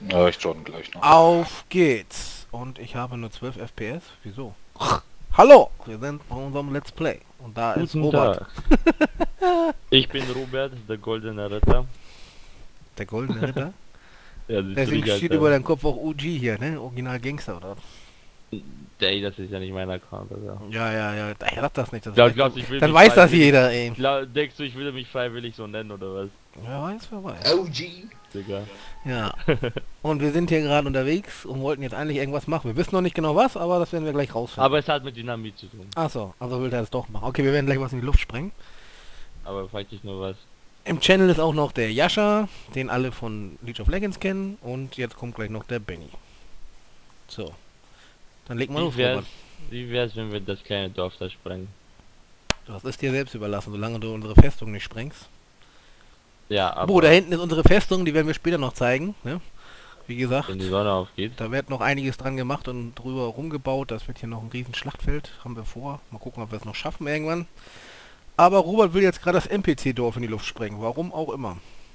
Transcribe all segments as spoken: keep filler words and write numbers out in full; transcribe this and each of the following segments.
Ja, ich join gleich noch. Auf geht's. Und ich habe nur zwölf F P S. Wieso? Hallo, wir sind bei unserem Let's Play. Und da ist Guten Robert. Tag. Ich bin Robert, der goldene Ritter. Der goldene Ritter. Ja, das Deswegen ist steht über deinem Kopf auch O G hier, ne? Original Gangster, oder? Ey, das ist ja nicht mein Account, also. Ja, ja, ja. Ich sag das nicht. Das Glaub, weiß, glaubst, ich will dann mich weiß das freiwillig- jeder, ey. Glaub, denkst du, ich würde mich freiwillig so nennen, oder was? Wer weiß, wer weiß. O G. Digga. Ja. Und wir sind hier gerade unterwegs und wollten jetzt eigentlich irgendwas machen. Wir wissen noch nicht genau was, aber das werden wir gleich rausfinden. Aber es hat mit Dynamit zu tun. Achso, also will er es doch machen. Okay, wir werden gleich was in die Luft sprengen. Aber frag dich nur was. Im Channel ist auch noch der Yasha, den alle von League of Legends kennen. Und jetzt kommt gleich noch der Benny. So. Dann leg mal Wie los, wär's, Robert. wie wär's, wenn wir das kleine Dorf da sprengen? Das ist dir selbst überlassen, solange du unsere Festung nicht sprengst. Ja, aber Oh, da hinten ist unsere Festung, die werden wir später noch zeigen. Ne? Wie gesagt, wenn die Sonne aufgeht. da wird noch einiges dran gemacht und drüber rumgebaut. Das wird hier noch ein riesen Schlachtfeld, haben wir vor. Mal gucken, ob wir es noch schaffen irgendwann. Aber Robert will jetzt gerade das N P C-Dorf in die Luft sprengen, warum auch immer.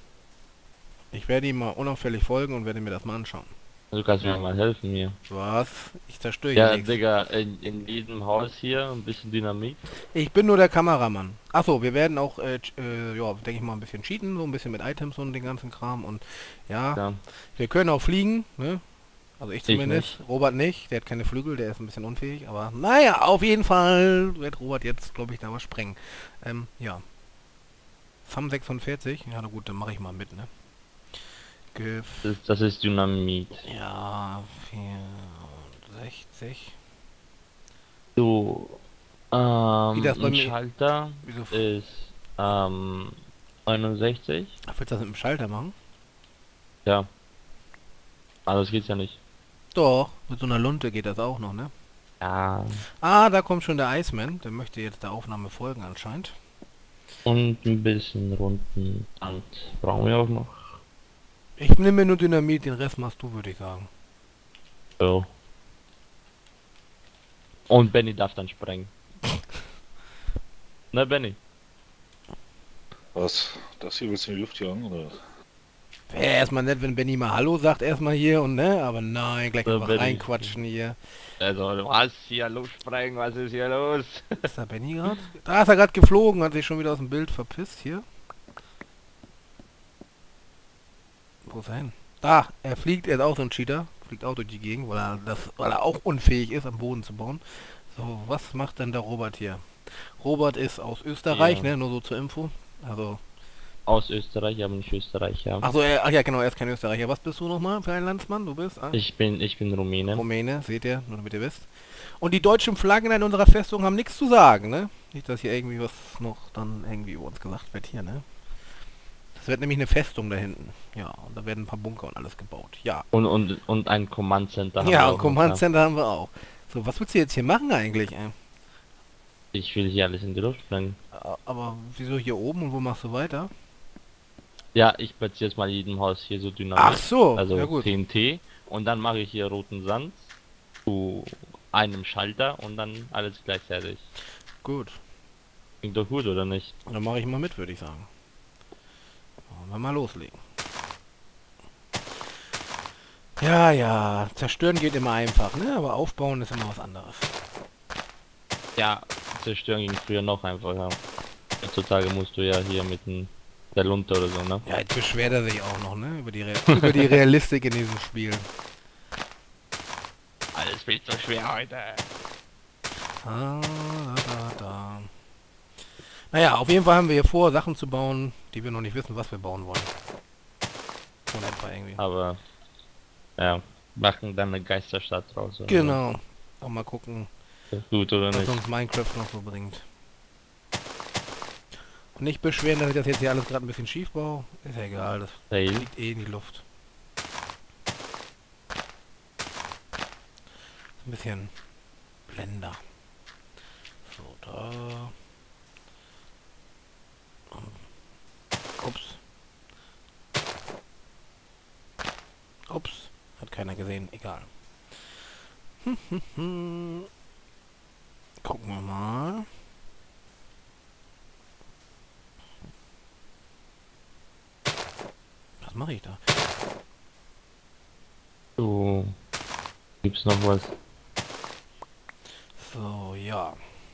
Ich werde ihm mal unauffällig folgen und werde mir das mal anschauen. Du kannst mir mal helfen hier. Was? Ich zerstöre Ja, hier nichts. Digga, in, in jedem Haus hier ein bisschen Dynamit. Ich bin nur der Kameramann. Achso, wir werden auch, äh, ch- äh, ja, denke ich mal, ein bisschen cheaten, so ein bisschen mit Items und den ganzen Kram. Und ja, Ja. wir können auch fliegen, ne? Also ich zumindest. nicht. Robert nicht, der hat keine Flügel, der ist ein bisschen unfähig. Aber naja, auf jeden Fall wird Robert jetzt, glaube ich, da was sprengen. Ähm, ja. F A M sechsundvierzig, ja na gut, dann mache ich mal mit, ne? Gef Das, ist- das ist Dynamit. ja, vierundsechzig. So, ähm, Wie das bei ein mir- Schalter Wieso ist ähm, neunundsechzig. willst du das mit dem Schalter machen? Ja. Alles geht's ja nicht. Doch, mit so einer Lunte geht das auch noch, ne? Ja. Ah, da kommt schon der Iceman. Der möchte jetzt der Aufnahme folgen anscheinend. Und ein bisschen runden Sand brauchen wir auch noch. Ich nehme mir nur Dynamit, den Rest machst du, würde ich sagen. So. Und Benny darf dann sprengen. Ne, Benny? Was? Das hier willst du in die Luft jagen, oder? Wäre erstmal nett, wenn Benny mal Hallo sagt erstmal hier und ne, aber nein, gleich Ja, einfach Benny. reinquatschen hier. Also, was hier Luft sprengen? Was ist hier los? Ist da Benny gerade? Da ist er gerade geflogen, hat sich schon wieder aus dem Bild verpisst hier. Wo ist er hin? Da, er fliegt, er ist auch so ein Cheater. Fliegt auch durch die Gegend, weil er, das, weil er auch unfähig ist, am Boden zu bauen. So, was macht denn der Robert hier? Robert ist aus Österreich, Ja. ne, nur so zur Info. Also, Aus Österreich, aber nicht Österreicher. ach so, er, ach ja, genau, er ist kein Österreicher. Was bist du nochmal für ein Landsmann? Du bist? Ah, Ich bin, ich bin Rumäne. Rumäne, seht ihr, nur damit ihr wisst. Und die deutschen Flaggen in unserer Festung haben nichts zu sagen, ne? Nicht, dass hier irgendwie was noch dann irgendwie über uns gesagt wird hier, ne? Das wird nämlich eine Festung da hinten. Ja, und da werden ein paar Bunker und alles gebaut. Ja. Und, und, und ein Command Center. haben wir Ja, auch und noch, Command Center haben wir auch. So, was willst du jetzt hier machen eigentlich, ey? Ich will hier alles in die Luft sprengen. A- Aber wieso hier oben und wo machst du weiter? Ja, ich platziere jetzt mal in jedem Haus hier so Dynamit. Ach so, Also ja gut. T N T. Und dann mache ich hier roten Sand zu einem Schalter und dann alles gleichzeitig. Gut. Klingt doch gut, oder nicht? Dann mache ich mal mit, würde ich sagen. Wollen wir mal loslegen. Ja, ja, zerstören geht immer einfach, ne? Aber aufbauen ist immer was anderes. Ja, zerstören ging früher noch einfacher. Heutzutage musst du ja hier mit dem, der Lunte oder so, ne? Ja, jetzt beschwert er sich auch noch, ne? Über die, Re über die Realistik in diesem Spiel. Alles viel zu schwer heute. Ah, da, da, da. Naja, auf jeden Fall haben wir hier vor, Sachen zu bauen, die wir noch nicht wissen, was wir bauen wollen. So in etwa irgendwie. Aber, ja, machen dann eine Geisterstadt draus. Oder Genau. Auch mal gucken, so. Ist gut oder was nicht? uns Minecraft noch so bringt. Und nicht beschweren, dass ich das jetzt hier alles gerade ein bisschen schief baue. Ist ja egal, das Hey, liegt eh in die Luft. Ein bisschen Blender. So, da. Ups. Ups. Hat keiner gesehen. Egal. Gucken wir mal. Was mache ich da? So. Gibt's noch was? So, ja.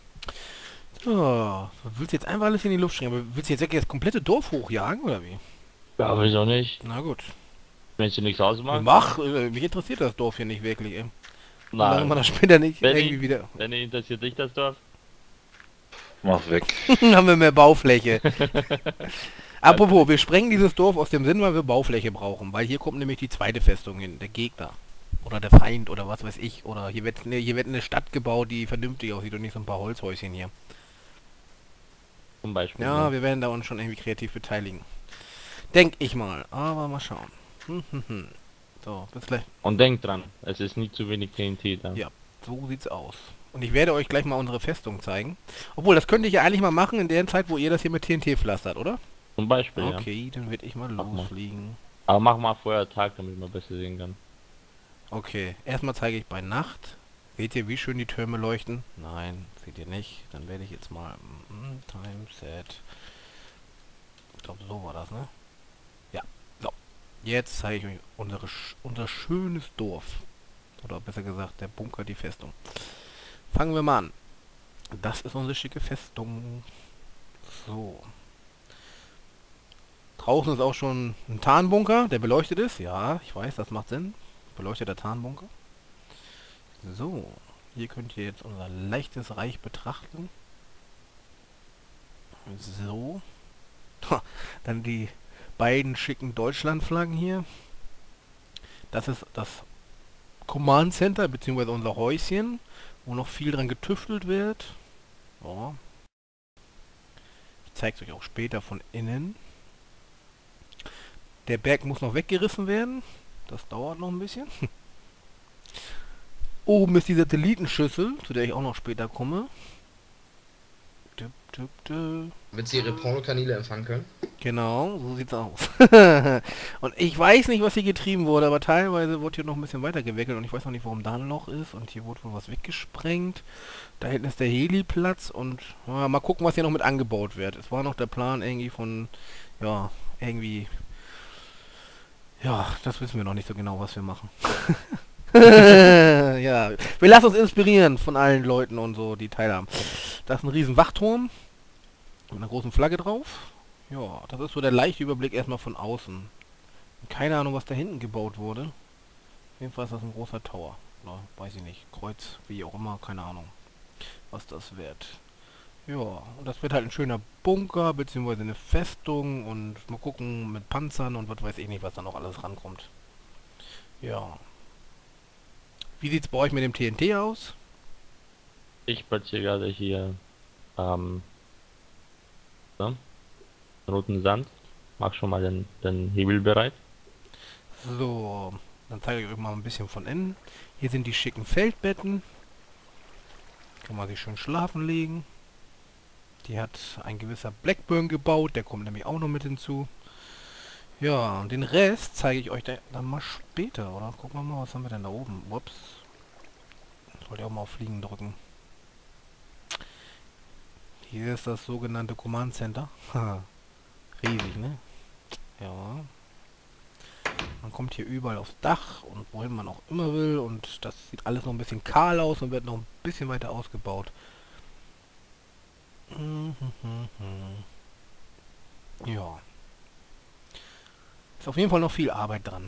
So, willst du jetzt einfach alles in die Luft springen? Aber willst du jetzt wirklich das komplette Dorf hochjagen, oder wie? Ja, weiß auch nicht. Na gut. Wenn du nichts ausmachst. Mach, äh, mich interessiert das Dorf hier nicht wirklich, ey. Machen wir Nein. das später nicht Benny? irgendwie wieder. Danny, interessiert dich das Dorf? Mach weg. Haben wir mehr Baufläche. Apropos, wir sprengen dieses Dorf aus dem Sinn, weil wir Baufläche brauchen. Weil hier kommt nämlich die zweite Festung hin, der Gegner. Oder der Feind oder was weiß ich. Oder hier wird, ne, hier wird eine Stadt gebaut, die vernünftig aussieht und nicht so ein paar Holzhäuschen hier. Zum Beispiel. Ja, ne? wir werden da uns schon irgendwie kreativ beteiligen. Denk ich mal. Aber mal schauen. Hm, hm, hm. So, bis gleich. Und denk dran, es ist nicht zu wenig T N T da. Ja, so sieht's aus. Und ich werde euch gleich mal unsere Festung zeigen. Obwohl, das könnte ich ja eigentlich mal machen in der Zeit, wo ihr das hier mit T N T pflastert, oder? Zum Beispiel, ja. Okay, dann werde ich mal Mach mal. losfliegen. Aber mach mal vorher Tag, damit man besser sehen kann. Okay, erstmal zeige ich bei Nacht. Seht ihr, wie schön die Türme leuchten? Nein, seht ihr nicht. Dann werde ich jetzt mal... Mm, Timeset. Ich glaube, so war das, ne? Ja, so. Jetzt zeige ich euch unsere, sch- unser schönes Dorf. Oder besser gesagt, der Bunker, die Festung. Fangen wir mal an. Das ist unsere schicke Festung. So. Draußen ist auch schon ein Tarnbunker, der beleuchtet ist. Ja, ich weiß, das macht Sinn. Beleuchteter Tarnbunker. So, hier könnt ihr jetzt unser leichtes Reich betrachten. So. Ha, dann die beiden schicken Deutschlandflaggen hier. Das ist das Command Center, beziehungsweise unser Häuschen, wo noch viel dran getüftelt wird. Ja. Ich zeige es euch auch später von innen. Der Berg muss noch weggerissen werden. Das dauert noch ein bisschen. Oben ist die Satellitenschüssel, zu der ich auch noch später komme. Düpp, düpp, düpp. Damit sie ihre Pornokanäle empfangen können. Genau, so sieht's aus. Und ich weiß nicht, was hier getrieben wurde, aber teilweise wurde hier noch ein bisschen weiter gewickelt und ich weiß noch nicht, warum da ein Loch ist und hier wurde wohl was weggesprengt. Da hinten ist der Heliplatz und ja, mal gucken, was hier noch mit angebaut wird. Es war noch der Plan irgendwie von, ja, irgendwie, ja, das wissen wir noch nicht so genau, was wir machen. Ja, wir lassen uns inspirieren von allen Leuten und so, die teilhaben. Das ist ein riesen Wachturm mit einer großen Flagge drauf. Ja, das ist so der leichte Überblick erstmal von außen. Keine Ahnung, was da hinten gebaut wurde. Auf jeden Fall ist das ein großer Tower. Oder, weiß ich nicht, Kreuz, wie auch immer, keine Ahnung, was das wird. Ja, und das wird halt ein schöner Bunker, beziehungsweise eine Festung und mal gucken mit Panzern und was weiß ich nicht, was da noch alles rankommt. Ja. Wie sieht's bei euch mit dem T N T aus? Ich platziere gerade hier ähm, so, roten Sand. Mach schon mal den, den Hebel bereit. So, dann zeige ich euch mal ein bisschen von innen. Hier sind die schicken Feldbetten. Kann man sich schön schlafen legen. Die hat ein gewisser Blackburn gebaut, der kommt nämlich auch noch mit hinzu. Ja, und den Rest zeige ich euch dann mal später, oder? Gucken wir mal, was haben wir denn da oben? Ups. Wollte ich auch mal auf Fliegen drücken. Hier ist das sogenannte Command Center. Riesig, ne? Ja. Man kommt hier überall aufs Dach und wohin man auch immer will und das sieht alles noch ein bisschen kahl aus und wird noch ein bisschen weiter ausgebaut. Ja. Ist auf jeden Fall noch viel Arbeit dran.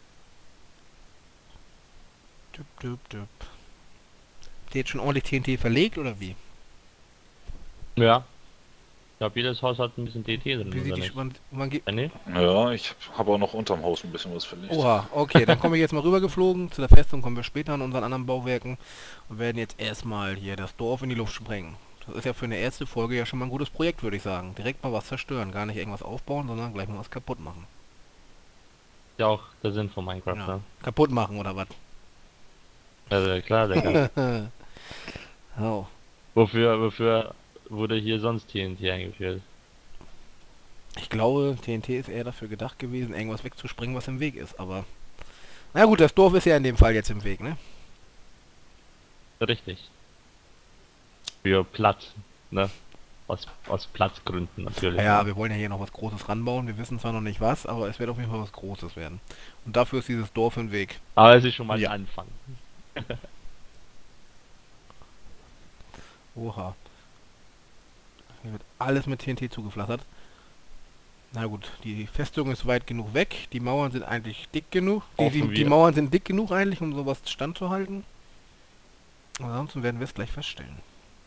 Düpp, düpp, düpp. Habt ihr jetzt schon ordentlich T N T verlegt oder wie? Ja. Ich glaube, jedes Haus hat ein bisschen T N T drin. Wie sieht oder die nicht? Sch- man, man geht. Benny? Ja, ich habe auch noch unterm Haus ein bisschen was verlegt. Oha, okay, dann komme ich jetzt mal rübergeflogen. Zu der Festung kommen wir später an unseren anderen Bauwerken und werden jetzt erstmal hier das Dorf in die Luft sprengen. Das ist ja für eine erste Folge ja schon mal ein gutes Projekt, würde ich sagen. Direkt mal was zerstören, gar nicht irgendwas aufbauen, sondern gleich mal was kaputt machen. Ja, auch der Sinn von Minecraft, Ja. ne? Kaputt machen oder was? Also klar, der kann. Oh. Wofür, wofür wurde hier sonst T N T eingeführt? Ich glaube, T N T ist eher dafür gedacht gewesen, irgendwas wegzuspringen, was im Weg ist, aber... Na gut, das Dorf ist ja in dem Fall jetzt im Weg, ne? Richtig. Für Platz, ne? Aus, aus Platzgründen natürlich. Ja, ne? wir wollen ja hier noch was Großes ranbauen. Wir wissen zwar noch nicht was, aber es wird auf jeden Fall was Großes werden. Und dafür ist dieses Dorf im Weg. Aber es ist schon mal Ja. ein Anfang. Oha. Hier wird alles mit T N T zugepflastert. Na gut, die Festung ist weit genug weg. Die Mauern sind eigentlich dick genug. Die, die, Hoffen die wir. Mauern sind dick genug eigentlich, um sowas standzuhalten. Ansonsten werden wir es gleich feststellen.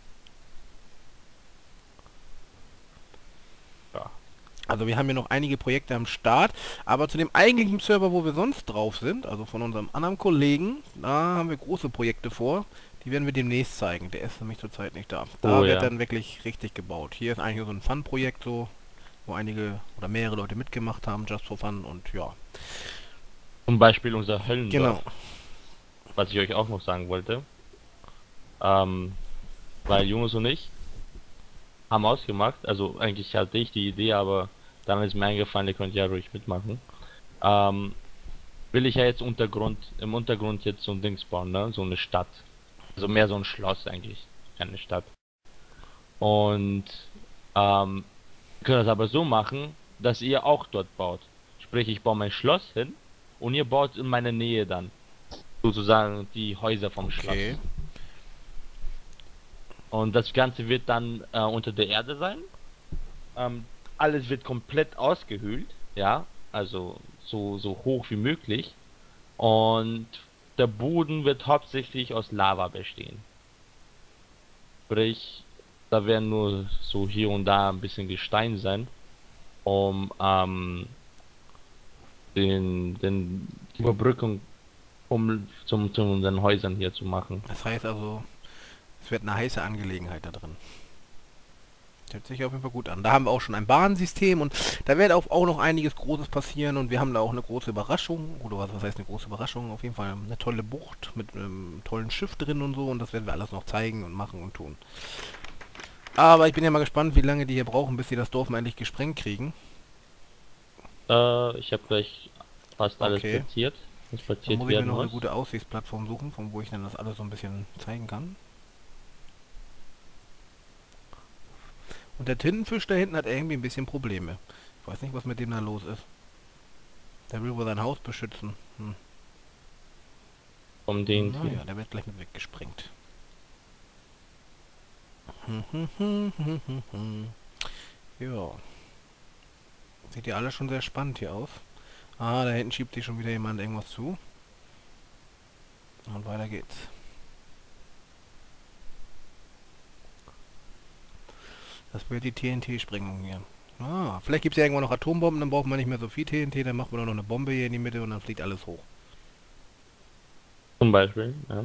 Ja. Also wir haben hier noch einige Projekte am Start, aber zu dem eigentlichen Server, wo wir sonst drauf sind, also von unserem anderen Kollegen, da haben wir große Projekte vor. Die werden wir demnächst zeigen. Der ist nämlich zurzeit nicht da. Da Oh, wird ja. dann wirklich richtig gebaut. Hier ist eigentlich so ein Fun-Projekt so, wo einige oder mehrere Leute mitgemacht haben, just for fun und ja. Zum Beispiel unser Höllendorf, Genau. was ich euch auch noch sagen wollte. Ähm, weil Jungs und ich haben ausgemacht, also eigentlich hatte ich die Idee, aber dann ist mir eingefallen, ihr könnt ja ruhig mitmachen. Ähm, will ich ja jetzt Untergrund, im Untergrund jetzt so ein Dings bauen, ne? So eine Stadt. Also mehr so ein Schloss eigentlich, keine Stadt. Und ähm, wir können das aber so machen, dass ihr auch dort baut. Sprich, ich baue mein Schloss hin und ihr baut in meiner Nähe dann sozusagen die Häuser vom Okay. Schloss. Und das Ganze wird dann äh, unter der Erde sein. Ähm, alles wird komplett ausgehöhlt, ja, also so, so hoch wie möglich. Und der Boden wird hauptsächlich aus Lava bestehen. Sprich, da werden nur so hier und da ein bisschen Gestein sein, um ähm, den, den die Überbrückung um zum, zu unseren Häusern hier zu machen. Das heißt also, es wird eine heiße Angelegenheit da drin. Hört sich auf jeden Fall gut an. Da haben wir auch schon ein Bahnsystem und da wird auch, auch noch einiges Großes passieren und wir haben da auch eine große Überraschung, oder was, was heißt eine große Überraschung? Auf jeden Fall eine tolle Bucht mit einem tollen Schiff drin und so und das werden wir alles noch zeigen und machen und tun. Aber ich bin ja mal gespannt, wie lange die hier brauchen, bis sie das Dorf mal endlich gesprengt kriegen. Äh, ich habe gleich fast alles Okay. platziert. Was Da platziert muss ich mir werden noch eine muss. gute Aussichtsplattform suchen, von wo ich dann das alles so ein bisschen zeigen kann. Und der Tintenfisch da hinten hat irgendwie ein bisschen Probleme. Ich weiß nicht, was mit dem da los ist. Der will wohl sein Haus beschützen. Hm. Vom den Naja, der wird gleich mit weggesprengt. Ja. Sieht ja alles schon sehr spannend hier aus. Ah, da hinten schiebt sich schon wieder jemand irgendwas zu. Und weiter geht's. Das wird die T N T-Sprengung hier. Ah, vielleicht gibt es ja irgendwann noch Atombomben, dann braucht man nicht mehr so viel T N T, dann macht man noch eine Bombe hier in die Mitte und dann fliegt alles hoch. Zum Beispiel, ja.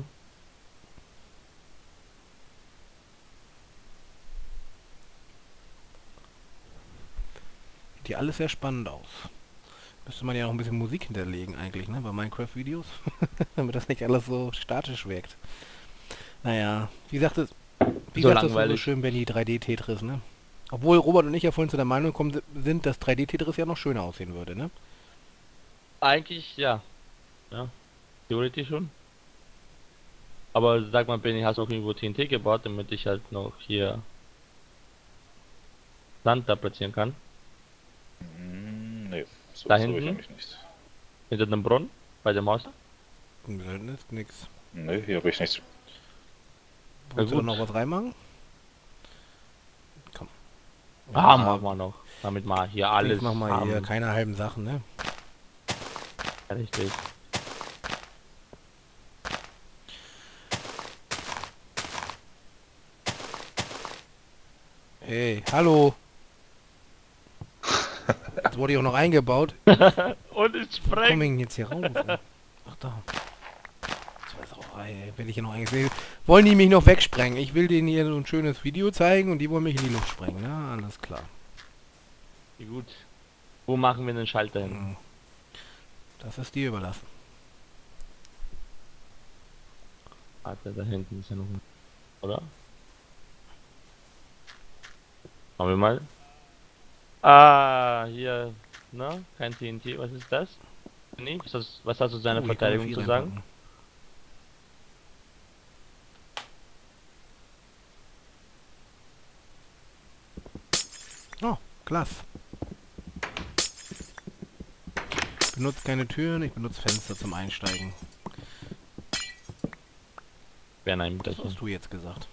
Sieht hier alles sehr spannend aus. Müsste man ja noch ein bisschen Musik hinterlegen eigentlich, ne, bei Minecraft-Videos. Damit das nicht alles so statisch wirkt. Naja, wie sagt es, wie So sagt das so langweilig. schön, wenn die drei D-Tetris, ne? Obwohl Robert und ich ja vorhin zu der Meinung gekommen sind, dass drei D-Tetris ja noch schöner aussehen würde, ne? Eigentlich ja. Ja. Theoretisch schon. Aber sag mal, Benny, hast du auch irgendwo T N T gebaut, damit ich halt noch hier Sand da platzieren kann? Hm, nee, so Da so habe ich hinten? eigentlich nicht. Hinter dem Brunnen? Bei dem Haus? Selten ist nix. Nee, hier habe ich nichts. Willst du da gut. noch was reinmachen? Komm. Ah, machen wir noch. Damit mal hier alles Alles mach mal hier, haben. keine halben Sachen, ne? Ja, richtig. Hey, hallo! Jetzt wurde ich auch noch eingebaut. Und es Wo sprengt! komme ich denn jetzt hier rauf? Ach da. Das ist auch, ey, will ich hier noch eigentlich. Wollen die mich noch wegsprengen? Ich will denen hier so ein schönes Video zeigen und die wollen mich in die Luft sprengen, ne? Alles klar. Gut. Wo machen wir den Schalter hin? Hm. Das ist dir überlassen. Warte, da hinten ist ja noch ein... Oder? Schauen wir mal. Ah, hier, ne? Kein T N T, was ist das? Nee, was hast, was hast du zu seiner Oh, hier kann man Verteidigung viel zu sagen? reinpacken. Glas. Benutze keine Türen, ich benutze Fenster zum Einsteigen. Wären ein Das Mütterchen. hast du jetzt gesagt.